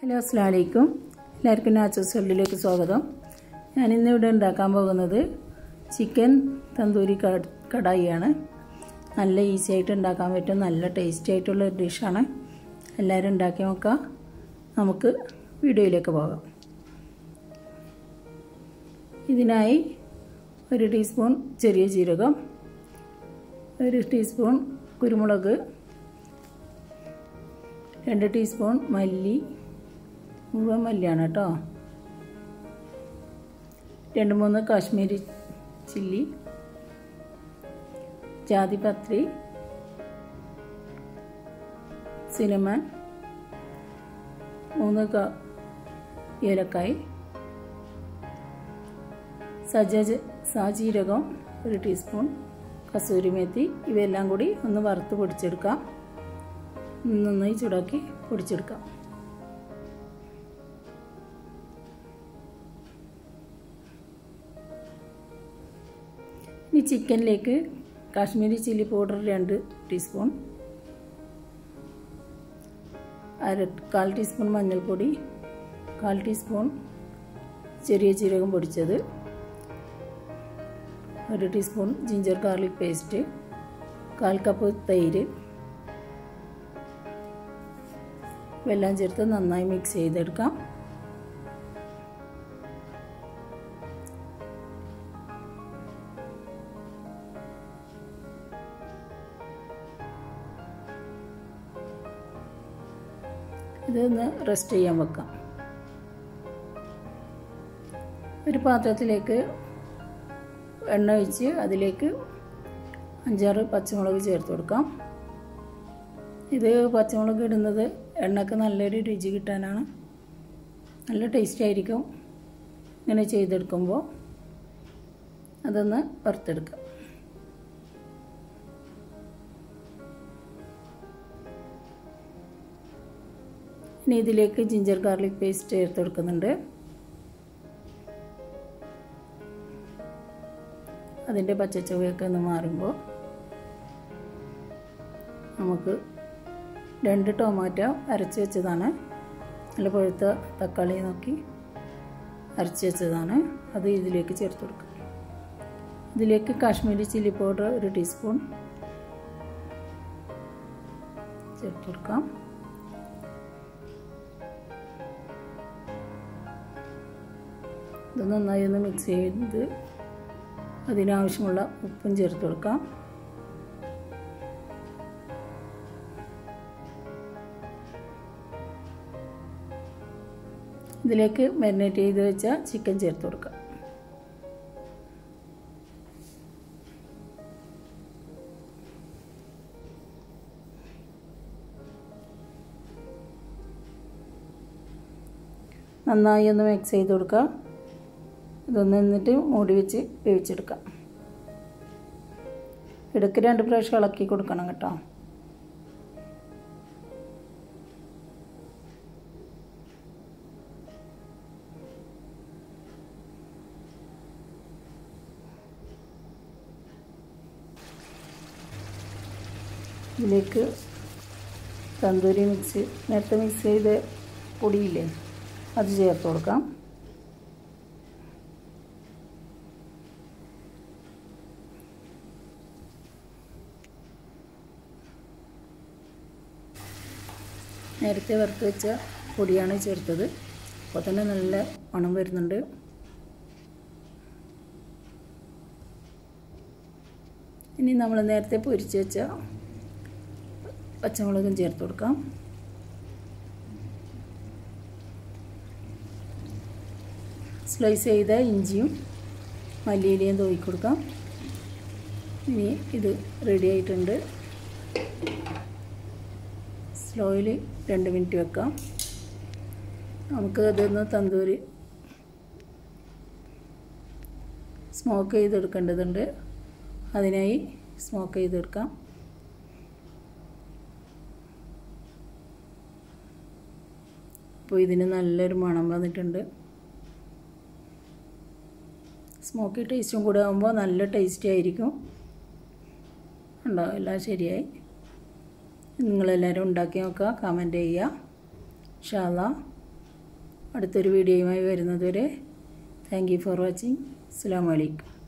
Hello അസ്സലാമു അലൈക്കും. എല്ലാവർക്കും നാച്ചുറൽസ് വേൾഡിലേക്ക് സ്വാഗതം. ഞാനിന്നിവിടെ ഉണ്ടാക്കാൻ പോകുന്നത് ചിക്കൻ തന്തൂരി കടായിയാണ്. നല്ല ഈസി ആയിട്ട് ഉണ്ടാക്കാൻ പറ്റും, നല്ല ടേസ്റ്റി ആയിട്ടുള്ള ഒരു ഡിഷാണ്. എല്ലാവരും ഉണ്ടാക്കി നോക്കാം. നമുക്ക് വീഡിയോയിലേക്ക് പോകാം. ഇതിനായി 1 ടീസ്പൂൺ ചെറിയ ജീരകം, 1 ടീസ്പൂൺ കുരുമുളക്, 2 ടീസ്പൂൺ മല്ലി, മുഴുവൻ മല്ലിയാണ് കേട്ടോ, 2-3 കാശ്മീരി ചില്ലി, ജാതിപത്രി, സിനമൺ, 3 ഏലക്കായ്, സാജീരകം 1 ടീസ്പൂൺ, കസൂരി മേത്തി. ഇവയെല്ലാം കൂടി ഒന്ന് വറുത്ത് പൊടിച്ചെടുക്കാം. നന്നായി ചൂടാക്കി പൊടിച്ചെടുക്കാം. ഇനി ചിക്കനിലേക്ക് Kashmiri chilli powder 2 teaspoon, 1/4 teaspoon മഞ്ഞൾപ്പൊടി, 1/4 ടീസ്പൂൺ ചെറിയ ജീരകം പൊടിച്ചത്, 1 ടീസ്പൂൺ ജിഞ്ചർ ഗാർലിക് പേസ്റ്റ്, 1/4 കപ്പ് തൈര്, വെള്ളം ചേർത്ത് നന്നായി മിക്സ് ചെയ്തെടുക്കാം. ഇതൊന്ന് റെസ്റ്റ് ചെയ്യാൻ വെക്കാം. ഒരു പാത്രത്തിലേക്ക് എണ്ണ ഒഴിച്ച് അതിലേക്ക് 5-6 പച്ചമുളക് ചേർത്ത് കൊടുക്കാം. ഇത് പച്ചമുളക് ഇടുന്നത് എണ്ണയ്ക്ക് നല്ലൊരു രുചി കിട്ടാനാണ്. നല്ല ടേസ്റ്റ് ആയിരിക്കും ഇങ്ങനെ ചെയ്തെടുക്കുമ്പോൾ. അതൊന്ന് വറുത്തെടുക്കാം. ഇനി ഇതിലേക്ക് ജിഞ്ചർ ഗാർലിക് പേസ്റ്റ് ചേർത്ത് കൊടുക്കുന്നുണ്ട്. അതിൻ്റെ പച്ചച്ചുവയൊക്കെ ഒന്ന് മാറുമ്പോൾ നമുക്ക് 2 ടൊമാറ്റോ അരച്ച് വെച്ചതാണ്. നല്ല പഴുത്ത തക്കാളി നോക്കി അരച്ച് വെച്ചതാണ്. അത് ഇതിലേക്ക് ചേർത്ത് കൊടുക്കാം. ഇതിലേക്ക് കാശ്മീരി ചില്ലി പൗഡർ 1 ടീസ്പൂൺ ചേർത്ത് കൊടുക്കാം. ഇത് നന്നായി ഒന്ന് മിക്സ് ചെയ്ത് അതിനാവശ്യമുള്ള ഉപ്പും ചേർത്ത് കൊടുക്കാം. ഇതിലേക്ക് മാരിനേറ്റ് ചെയ്ത് വെച്ച ചിക്കൻ ചേർത്ത് കൊടുക്കാം. നന്നായി ഒന്ന് മിക്സ് ചെയ്ത് കൊടുക്കാം. ഇതൊന്ന് എന്നിട്ട് മൂടി വെച്ച് വേവിച്ചെടുക്കാം. ഇടയ്ക്ക് 2 പ്രാവശ്യം ഇളക്കി കൊടുക്കണം കേട്ടോ. ഇതിലേക്ക് തന്തൂരി നേരത്തെ മിക്സ് ചെയ്ത പൊടിയില്ലേ, അത് ചേർത്ത് കൊടുക്കാം. നേരത്തെ വറുത്ത് വെച്ച പൊടിയാണ് ചേർത്തത്. അപ്പോൾ തന്നെ നല്ല മണം വരുന്നുണ്ട്. ഇനി നമ്മൾ നേരത്തെ പൊരിച്ച് വെച്ച പച്ചമുളകും ചേർത്ത് കൊടുക്കാം. സ്ലൈസ് ചെയ്ത ഇഞ്ചിയും മല്ലിയിലയും തൂക്കി കൊടുക്കാം. ഇനി ഇത് റെഡി ആയിട്ടുണ്ട്. സ്ലോയിൽ 2 മിനിറ്റ് വെക്കാം. നമുക്ക് അതൊന്ന് തന്തൂരി സ്മോക്ക് ചെയ്തെടുക്കേണ്ടതുണ്ട്. അതിനായി സ്മോക്ക് ചെയ്തെടുക്കാം. അപ്പോൾ ഇതിന് നല്ലൊരു മണം വന്നിട്ടുണ്ട്. സ്മോക്കി ടേസ്റ്റും കൂടെ ആകുമ്പോൾ നല്ല ടേസ്റ്റി ആയിരിക്കും. ഉണ്ടാവും. എല്ലാം ശരിയായി. നിങ്ങളെല്ലാവരും ഉണ്ടാക്കി നോക്കുക, കമൻറ്റ് ചെയ്യുക. ഇൻഷാ അല്ലാഹ്. അടുത്തൊരു വീഡിയോയുമായി വരുന്നതുവരെ താങ്ക് യു ഫോർ വാച്ചിങ്. അസ്സലാമു അലൈക്കും.